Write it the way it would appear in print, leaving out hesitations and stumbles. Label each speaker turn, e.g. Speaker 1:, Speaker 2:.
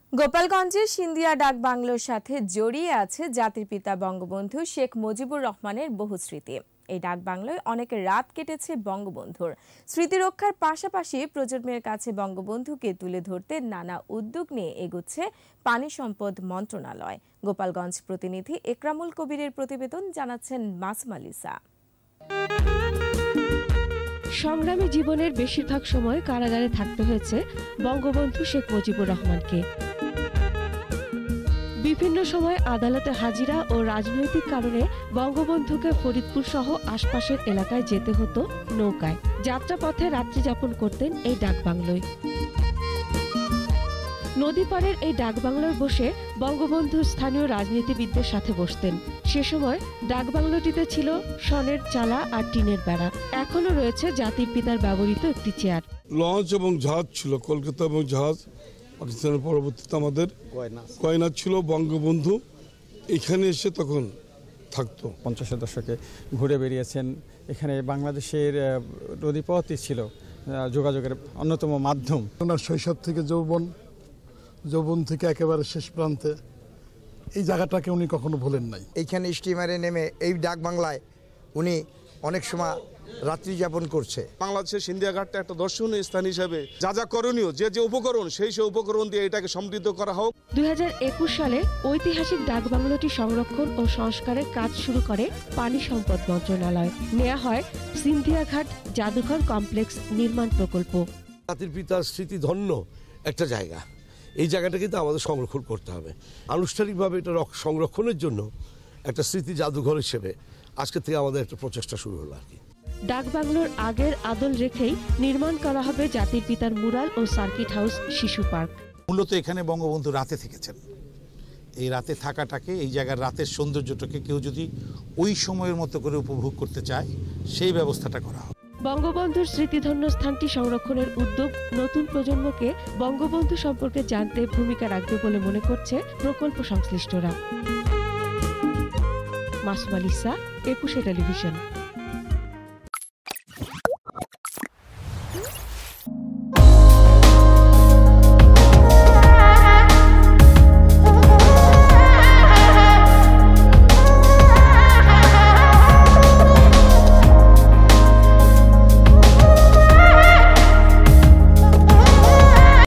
Speaker 1: গোপালগঞ্জের সিন্ধিয়া ডাক বাংলোর সাথে জড়িয়ে আছে জাতির পিতা বঙ্গবন্ধু শেখ মুজিবুর রহমানের বহু স্মৃতি। এই ডাক বাংলোয় অনেক রাত কেটেছে বঙ্গবন্ধুর। স্মৃতি রক্ষার পাশাপাশি প্রজন্মের কাছে বঙ্গবন্ধুকে তুলে ধরতে নানা উদ্যোগ নিয়ে এগুচ্ছে পানি সম্পদ মন্ত্রণালয়। গোপালগঞ্জ প্রতিনিধি একরামুল কবিরের প্রতিবেদন, জানাচ্ছেন মাসুমা লিসা।
Speaker 2: সংগ্রামী জীবনের বেশিরভাগ সময় কারাগারে থাকতে হয়েছে বঙ্গবন্ধু শেখ মুজিবুর রহমানকে। বিভিন্ন সময় আদালতে হাজিরা ও রাজনৈতিক কারণে বঙ্গবন্ধুকে ফরিদপুর সহ আশপাশের এলাকায় যেতে হতো নৌকায়। যাত্রাপথে রাত্রি যাপন করতেন এই ডাকবাংলোয়। নদী পাড়ের এই ডাকবাংলোয় বসে বঙ্গবন্ধু স্থানীয় রাজনীতিবিদদের সাথে বসতেন। সে সময় ডাকবাংলোটিতে ছিল শনের চালা আর টিনের বেড়া। এখনো রয়েছে জাতির পিতার ব্যবহৃত একটি চেয়ার।
Speaker 3: লঞ্চ এবং জাহাজ ছিল, কলকাতা এবং জাহাজ পাকিস্তানের পরবর্তীতে আমাদের কয়না ছিল। বঙ্গবন্ধু এখানে এসে তখন থাকতো।
Speaker 4: 50-এর দশকে ঘুরে বেরিয়েছেন। এখানে বাংলাদেশের নদীপথই ছিল যোগাযোগের অন্যতম মাধ্যম।
Speaker 5: ওনার শৈশব থেকে যৌবন থেকে একেবারে শেষ প্রান্তে এই জায়গাটাকে উনি কখনো ভোলেন নাই।
Speaker 6: এইখানে স্টিমারে নেমে এই ডাক বাংলায় উনি অনেক সময় রাত্রি যাপন করছে।
Speaker 3: বাংলাদেশের সিন্ধিয়া ঘাটটা একটা দর্শনীয় স্থান হিসেবে যা যা করণীয়, যে উপকরণ, সেই উপকরণ দিয়ে এটাকে সমৃদ্ধ করা হোক।
Speaker 2: 2021 সালে ঐতিহাসিক ডাকবাংলোটি সংরক্ষণ ও সংস্কারের কাজ শুরু করে পানি সম্পদ মন্ত্রণালয়। নেওয়া হয় সিন্ধিয়া ঘাট জাদুঘর কমপ্লেক্স নির্মাণ প্রকল্প।
Speaker 7: জাতির পিতার স্মৃতিধন্য একটা জায়গা, এই জায়গাটা কিন্তু আমাদের সংরক্ষণ করতে হবে। আনুষ্ঠানিকভাবে এটা সংরক্ষণের জন্য একটা স্মৃতি জাদুঘর হিসেবে আজকে থেকে আমাদের একটা প্রচেষ্টা শুরু হলো আর কি।
Speaker 2: ডাকবাংলোর আগের আদল রেখেই নির্মাণ করা হবে জাতির পিতার মুরাল ও সার্কিট হাউস শিশু পার্ক।
Speaker 8: মূলত এখানে বঙ্গবন্ধু রাতে থেকেছেন। এই রাতে থাকাটাকে, এই জায়গার রাতের সৌন্দর্যটাকে কেউ যদি ওই সময়ের মতো করে উপভোগ করতে চায়, সেই ব্যবস্থাটা করা হবে।
Speaker 2: বঙ্গবন্ধুর স্মৃতিধন্য স্থানটি সংরক্ষণের উদ্যোগ নতুন প্রজন্মকে বঙ্গবন্ধু সম্পর্কে জানতে ভূমিকা রাখবে বলে মনে করছে প্রকল্প সংশ্লিষ্টরা। মাসুমা লিসা, 21 টেলিভিশন।